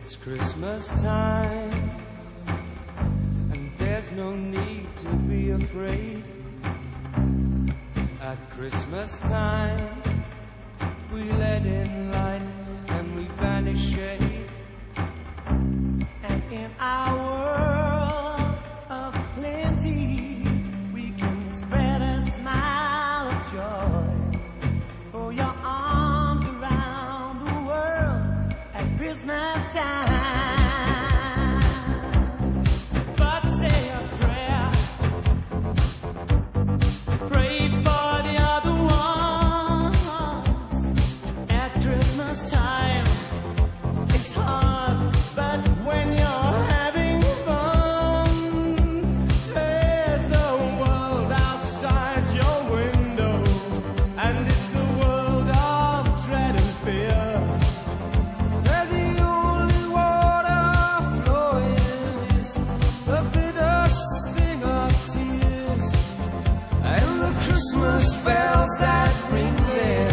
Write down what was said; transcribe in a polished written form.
It's Christmas time, and there's no need to be afraid. At Christmas time, we let in light and we banish shade. And in our world of plenty, we can spread a smile of joy. Throw your arms around the world at Christmas time. But say a prayer, pray for the other ones. At Christmas time, it's hard, but when you're having fun, there's the world outside your window, and it's a world of dread and fear. Where the only water flowing is the bitter sting of tears, and the Christmas bells that ring there